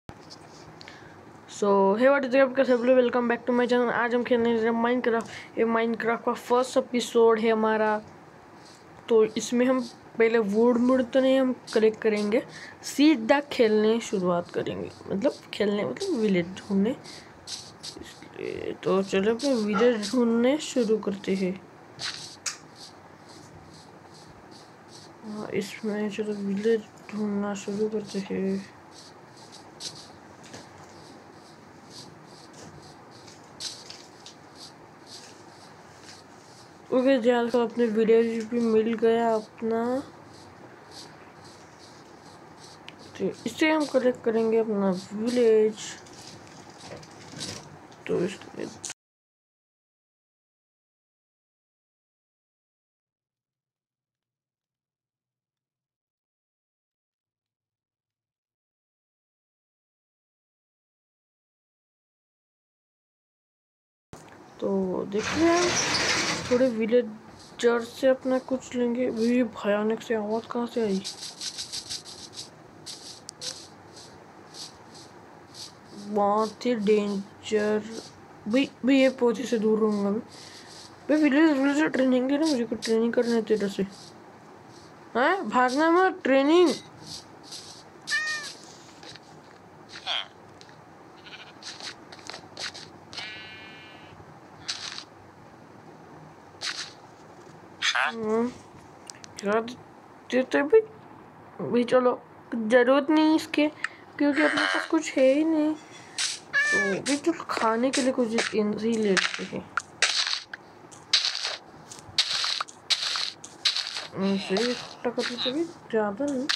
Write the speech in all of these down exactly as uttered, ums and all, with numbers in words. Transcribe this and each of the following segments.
So hey what is आपका सब लोग welcome back to my channel. आज हम खेलने जा रहे हैं माइनक्राफ्ट। ये माइनक्राफ्ट का फर्स्ट एपिसोड है हमारा। तो इसमें हम पहले वुड मुड तो नहीं हम कलेक्ट करेंगे, सीधा खेलने शुरुआत करेंगे। मतलब खेलने मतलब विलेज ढूंढने। इसलिए तो चलो अपने विलेज ढूंढने शुरू करते हैं। हाँ, इसमें चलो विलेज ढूंढना शुरू करते हैं। ओके जहाँ को अपने विलेज भी मिल गया अपना। तो इसे हम कलेक्ट करेंगे अपना विलेज। तो इसलिए तो देखते हैं थोड़े विलेजर से अपना कुछ लेंगे। ये भयानक से आवाज कहाँ से आई? बहुत ही डेंजर। भाई भाई ये पौधे से दूर रहूंगा मैं। भाई विलेज विलेजर ट्रेनिंग दे ना मुझे, को ट्रेनिंग करने तेरे से। हाँ भागना मत, ट्रेनिंग। क्या देते भाई? भाई चलो जरूरत नहीं इसके, क्योंकि अपने पास कुछ है ही नहीं। तो भाई तो खाने के लिए कुछ ही ले लेते हैं। सही टक्कर तो भी ज़्यादा नहीं।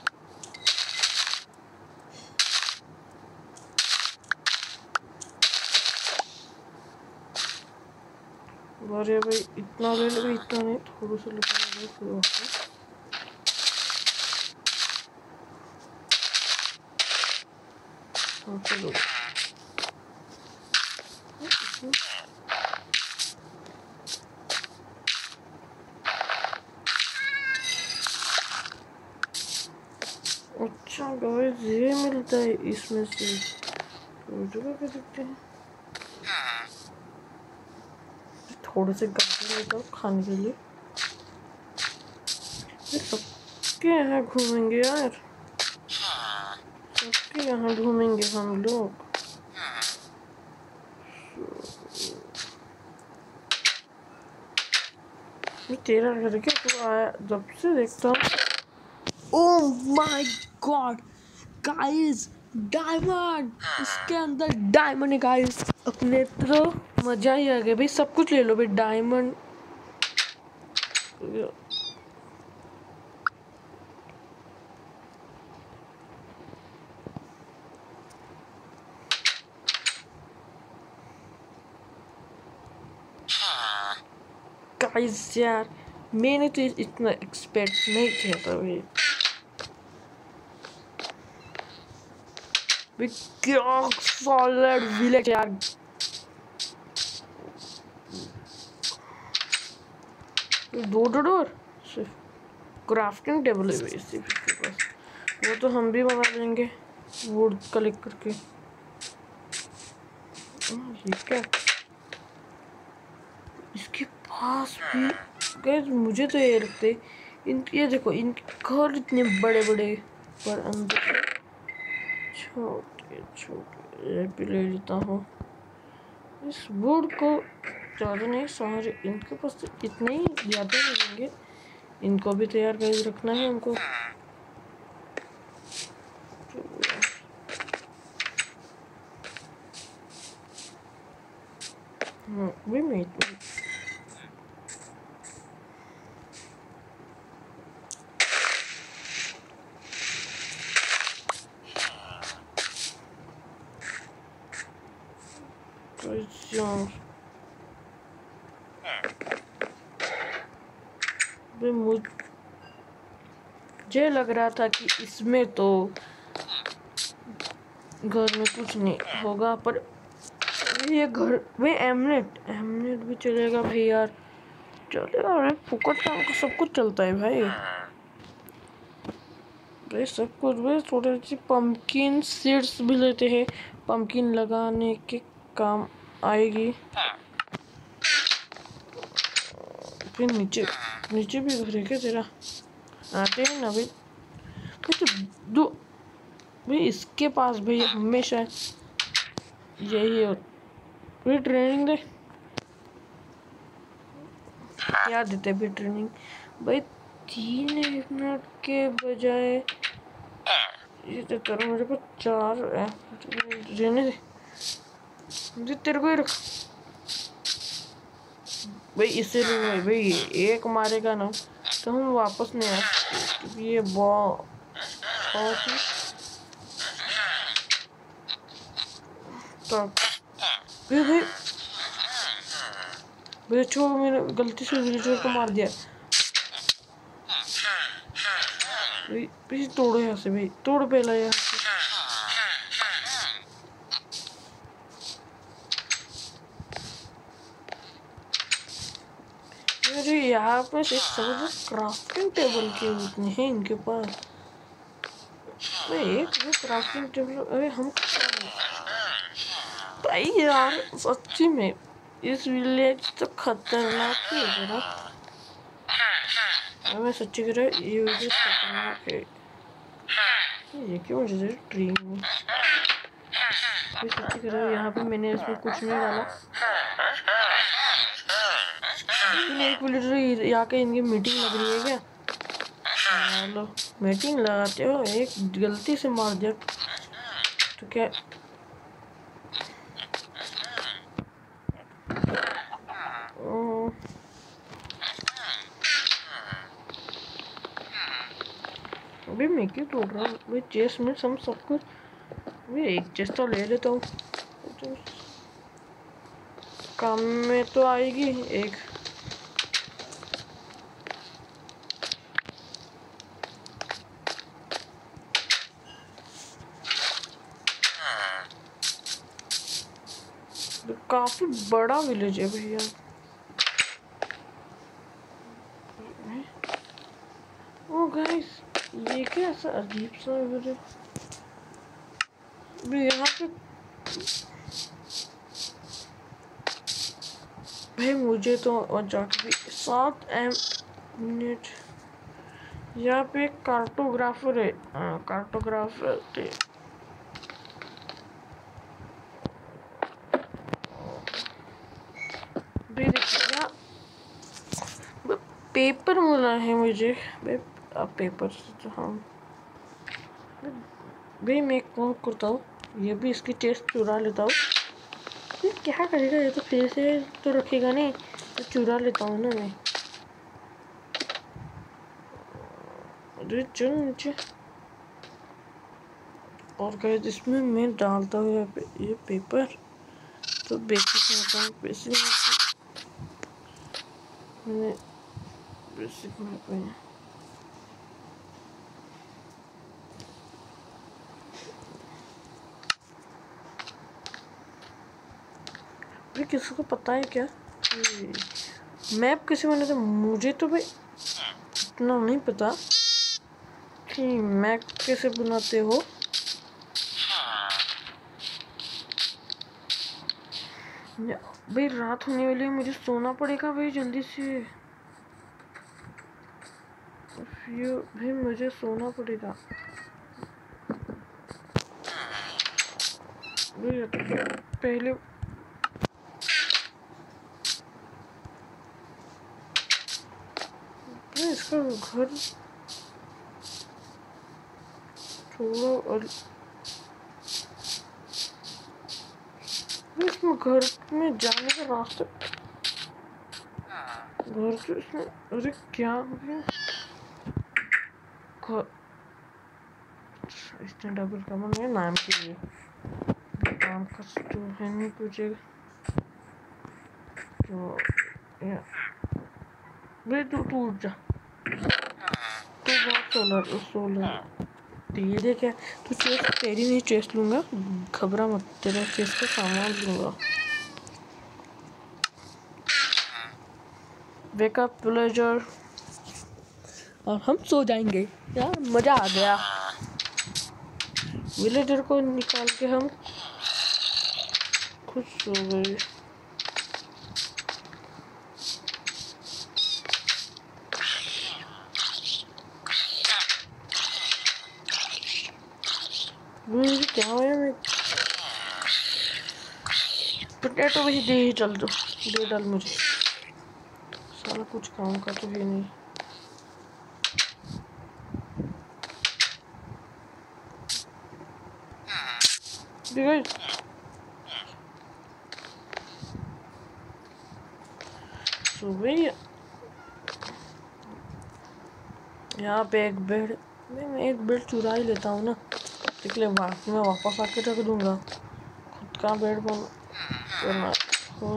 अरे भाई इतना ले लो, इतना नहीं, थोड़ा सा लेना फिर वापस। हाँ चलो अच्छा गाइस ये मिलता है इसमें से। तो जगह पे देखते हैं। थोड़े से गाजर लेता हूँ खाने के लिए। ये सबके यहाँ घूमेंगे यार, सबके यहाँ घूमेंगे हम लोग। तेरा घर क्या तू आया जब से देखता हूँ। Oh my God guys, diamond! इसके अंदर डायमंड है गाइस। अपने तो मजा ही आ गया भाई। सब कुछ ले लो भाई, डायमंड। गाइस यार मैंने तो इतना एक्सपेक्ट नहीं किया था भाई। क्या सॉलिड विलेज यार। दो डोर सिर्फ क्राफ्टिंग टेबल है भाई सिर्फ इसके पास। वो तो हम भी बना लेंगे वुड कलेक्ट करके। ये क्या? इसके पास भी गाइस मुझे तो ये लगते इन, ये देखो इनके घर इतने बड़े बड़े, पर अंदर छोटे छोटे। भी ले लेता हूँ इस वुड को। ज़्यादा नहीं, सारे इनके पास तो इतने ही ज़्यादा मिलेंगे। इनको भी तैयार करके रखना है हमको। हाँ भी मैं इतना मुझे लग रहा था कि इसमें तो घर में कुछ नहीं होगा, पर ये घर में एमनेट एमनेट भी चलेगा भाई यार। चलेगा भाई, फुकट का हमको सब कुछ चलता है भाई। भाई सब कुछ भाई, थोड़ी सी पंपकिन सीड्स भी लेते हैं, पंपकिन लगाने के काम आएगी। फिर नीचे नीचे भी घर है क्या तेरा? आते हैं ना भाई। तो दो भाई इसके पास भाई हमेशा यही है भाई। ट्रेनिंग दे, क्या देते भाई ट्रेनिंग भाई? तीन एक मिनट के बजाय ये तो करो, मेरे को चार रहने दे, तेरे को ही रख भाई। इससे भाई भाई एक मारेगा ना तो हम वापस नहीं आ सकते, ये बहुत भाई भाई भाई छोड़, मैंने गलती से विलेजर को मार दिया भाई। भाई तोड़ो यहाँ से भाई, तोड़ पहला यहाँ से। अरे यहाँ पे से समझो क्राफ्टिंग टेबल के उतने हैं इनके पास भाई। एक भी क्राफ्टिंग टेबल, अरे हम भाई यार सच्ची में इस विलेज तो खतरनाक ही है जरा। मैं सच्ची कह रहा ये विलेज खतरनाक है। ये क्यों मुझे ट्री में सच्ची कह रहा यहाँ पे मैंने इसमें कुछ नहीं डाला। एक विलेजर यहाँ के इनकी मीटिंग लग रही है क्या? हेलो मीटिंग लगाते हो, एक गलती से मार दिया तो क्या? अभी मैं क्यों तोड़ रहा हूँ भाई? चेस्ट में सब सब कुछ भाई, एक चेस्ट तो ले लेता हूँ, काम में तो आएगी एक। काफी बड़ा विलेज है भैया। ओ गाइस ये क्या ऐसा अजीब सा विलेज यहाँ पे भाई। मुझे तो और जाके सात एम मिनट यहाँ पे एक कार्टोग्राफर है। हाँ कार्टोग्राफर थे पेपर मिला है मुझे अब पेपर से तो हम भाई मैं कौन करता हूँ, ये भी इसकी चेस्ट चुरा लेता हूँ। ये क्या करेगा, ये तो फिर से तो रखेगा नहीं, तो चुरा लेता हूँ ना मैं। अरे चल नीचे। और क्या इसमें मैं डालता हूँ यहाँ पे ये पेपर, तो बेसिक बेसिक मैंने बेसिक में भाई किसी को पता है क्या मैप कैसे बने थे? मुझे तो भाई इतना नहीं पता कि मैप कैसे बनाते हो। भाई रात होने वाली है, मुझे सोना पड़ेगा भाई जल्दी से। भाई मुझे सोना पड़ेगा पहले। इसका घर थोड़ा और इसमें घर में जाने का रास्ता घर से इसमें। अरे क्या हो गया? इसने डबल कमर में नाम के लिए काम का तो है नहीं तुझे तो या भाई तू तू उठ जा, तू बहुत सोलर सोलर धीरे क्या तू चेस्ट तेरी नहीं चेस्ट लूँगा, घबरा मत, तेरा चेस्ट का सामान लूँगा। वेकअप विलेजर और हम सो जाएंगे यार, मज़ा आ गया। विलेजर को निकाल के हम खुश हो गए। मुझे क्या हुआ? मैं पोटैटो भी दे ही चल दो, दे डाल मुझे, साला कुछ काम का तो है नहीं। सुबह यहाँ पे एक बेड, मैं एक बेड चुरा ही लेता हूँ ना, इसलिए बाद में वापस आके रख दूंगा। खुद का बेड बना हो।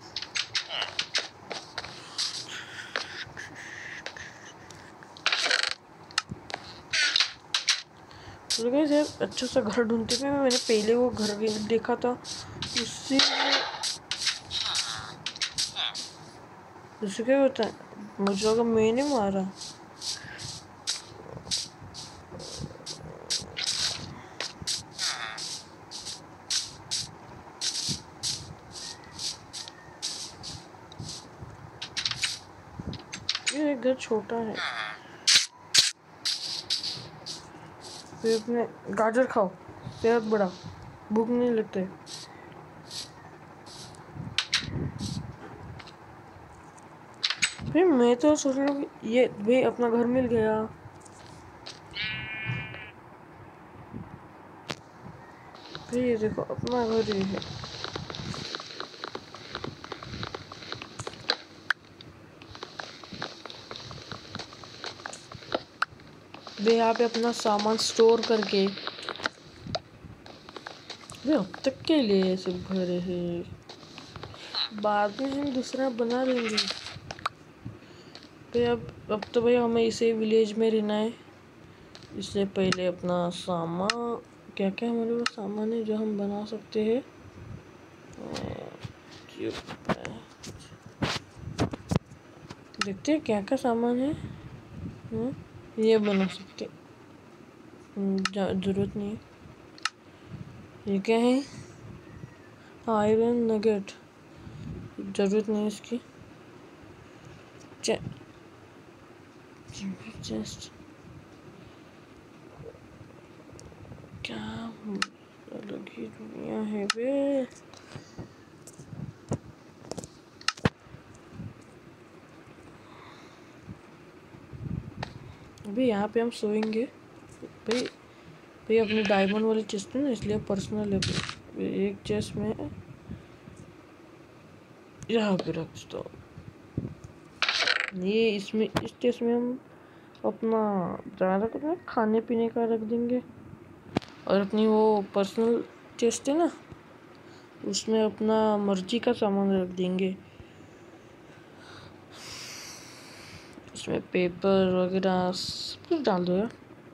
तो गाइस अच्छा सा घर ढूंढते थे, मैंने पहले वो घर देखा था, उससे उससे क्या होता है, मुझे लगा मैंने मारा। ये घर छोटा है। फिर अपने गाजर खाओ, सेहत बढ़ा, भूख नहीं लगते। फिर मैं तो सोच रहा हूँ ये भाई अपना घर मिल गया। फिर ये देखो अपना घर ये है। वे यहाँ पे अपना सामान स्टोर करके वे अब तक के लिए ऐसे भरे हैं, बाद में हम दूसरा बना लेंगे। भाई अब अब तो भाई हमें इसे विलेज में रहना है, इसलिए पहले अपना सामान, क्या क्या हमारे पास सामान है जो हम बना सकते हैं। देखते हैं क्या क्या सामान है। हुँ? ये बना सकते, जरूरत नहीं है। ये क्या है? आयरन नगेट, जरूरत नहीं इसकी। चे, चेस्ट क्या अलग ही दुनिया है बे। अभी यहाँ पे हम सोएंगे भाई। भाई अपने डायमंड वाली चेस्ट है ना, इसलिए पर्सनल है। एक चेस्ट में यहाँ पे रख दो ये, इसमें इस चेस्ट में हम अपना ज़्यादा कुछ खाने पीने का रख देंगे, और अपनी वो पर्सनल चेस्ट है ना, उसमें अपना मर्जी का सामान रख देंगे। इसमें पेपर वगैरह सब कुछ डाल दो यार।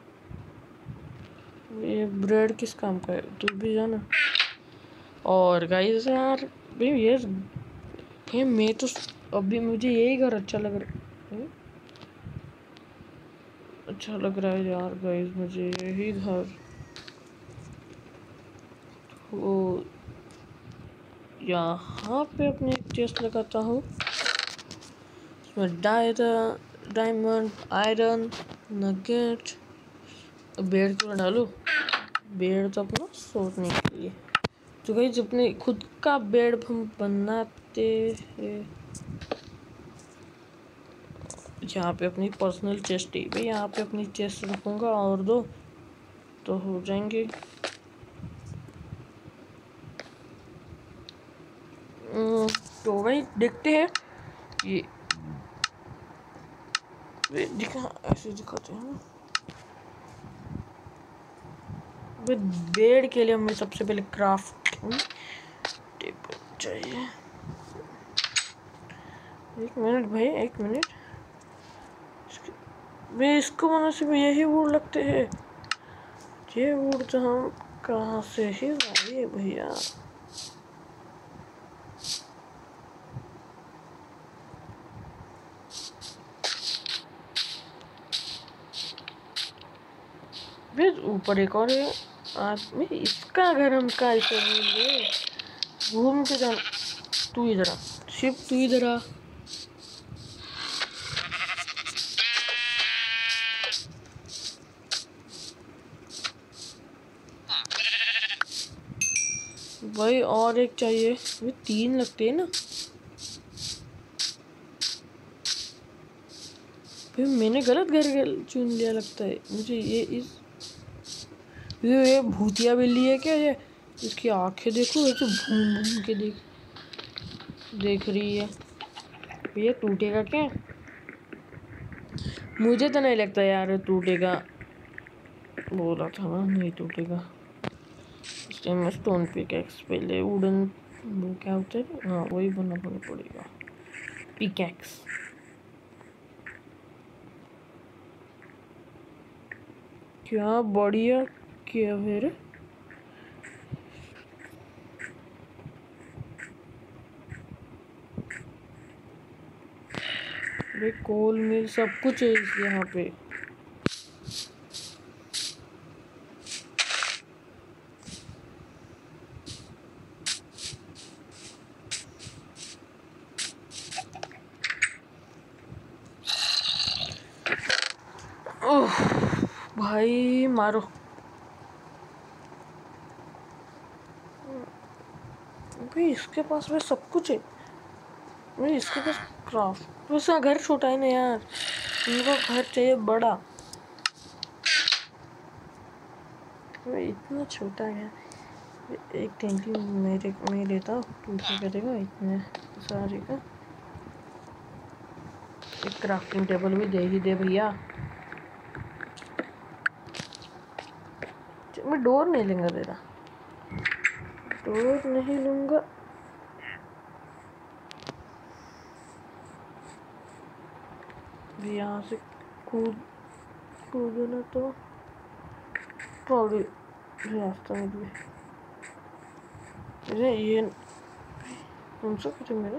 ये ब्रेड किस काम का है, तू भी जाना। और गाइस यार भाई ये ये मैं तो अभी मुझे यही घर अच्छा लग रहा है, अच्छा लग रहा है यार गाइस, मुझे यही घर। वो यहाँ पे अपने एक चेस्ट लगाता हूँ, इसमें डायमंड, आयरन, नगेट। बेड क्यों डालूं, बेड तो अपना सोने के लिए। तो गाइस अपने खुद का बेड हम बनाते हैं। यहाँ पे अपनी पर्सनल चेस्ट है भाई, यहाँ पे अपनी चेस्ट रखूँगा और दो तो हो जाएंगे। तो भाई देखते हैं ये दिखा, ऐसे दिखाते हैं। बेड के लिए हमें सबसे पहले क्राफ्ट टेबल चाहिए। एक मिनट भाई, एक मिनट, वे इसको बनाने से यही वुड लगते हैं। ये वुड तो हम कहाँ से ही लाए भैया। वे ऊपर एक और है, आदमी इसका घर हम का ऐसे बोल रहे, घूम के जाना। तू इधर आ शिव, तू इधर आ। भाई और एक चाहिए, ये तीन लगते हैं ना। भाई मैंने गलत घर चुन लिया लगता है मुझे। ये इस ये, ये भूतिया बिल्ली है क्या ये? इसकी आंखें देखो, ऐसे घूम घूम के देख देख रही है। ये टूटेगा क्या? मुझे तो नहीं लगता यार टूटेगा। बोला था ना नहीं टूटेगा। इसलिए मैं स्टोन पिकैक्स पहले वुडन वो क्या होता है, हाँ वही बनाना पड़ेगा पिकैक्स। क्या बढ़िया किया फिर। भाई कोल मिल सब कुछ है इस यहाँ पे। ओह भाई मारो। भाई इसके पास में सब कुछ है। भाई इसके पास क्राफ्ट, वैसा घर छोटा है ना यार, इनको घर चाहिए बड़ा। भाई इतना छोटा है। एक टेंटी मेरे मैं लेता हूँ, तू क्या करेगा इतने सारे का। एक क्राफ्टिंग टेबल भी दे ही दे भैया। मैं डोर नहीं लूँगा तेरा, डोर नहीं लूँगा। यहाँ से कूद कूदना तो थोड़ी रास्ता में अरे ये कौन सा कुछ मेरा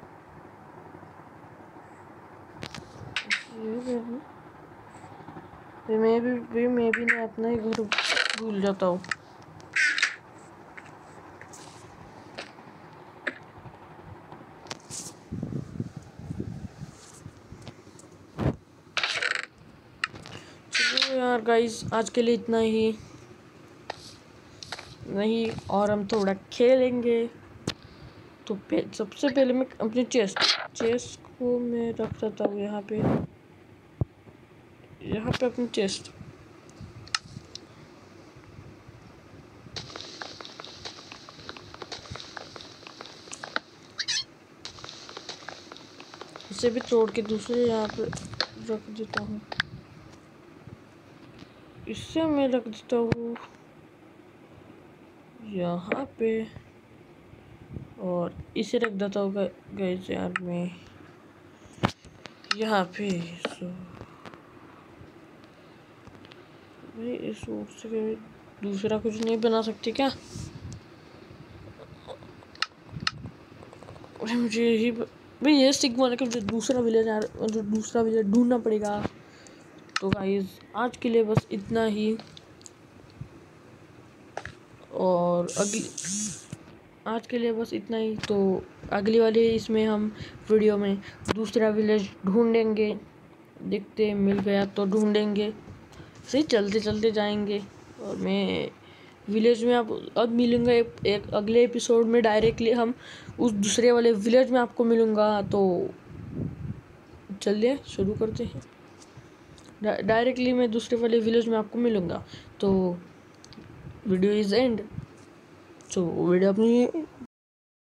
ये मैं भी भी मैं भी ना अपना ही घर भूल जाता हूँ। चलो यार गाइस आज के लिए इतना ही नहीं, और हम थोड़ा खेलेंगे। तो पे, सबसे पहले मैं अपनी चेस्ट चेस्ट को मैं रख देता हूँ यहाँ पे यहाँ पे अपनी चेस्ट। इसे भी तोड़ के दूसरे यहाँ पे रख देता हूँ। इससे मैं रख देता हूँ यहाँ पे, और इसे रख देता हूँ गाइस यार मैं यहाँ पे। सो भाई इस सूट से दूसरा कुछ नहीं बना सकती क्या? मुझे यही भाई ये सिग्मा का जो दूसरा विलेज जो दूसरा विलेज ढूंढना पड़ेगा। तो गाइस आज के लिए बस इतना ही, और अगली आज के लिए बस इतना ही। तो अगली वाली इसमें हम वीडियो में दूसरा विलेज ढूंढेंगे, देखते मिल गया तो ढूंढेंगे, सही चलते चलते जाएंगे। और मैं विलेज में आप अब मिलूँगा एक, एक अगले एपिसोड में डायरेक्टली हम उस दूसरे वाले विलेज में आपको मिलूँगा। तो चलिए शुरू करते हैं। डा, डायरेक्टली मैं दूसरे वाले विलेज में आपको मिलूँगा। तो वीडियो इज़ एंड। तो वीडियो अपनी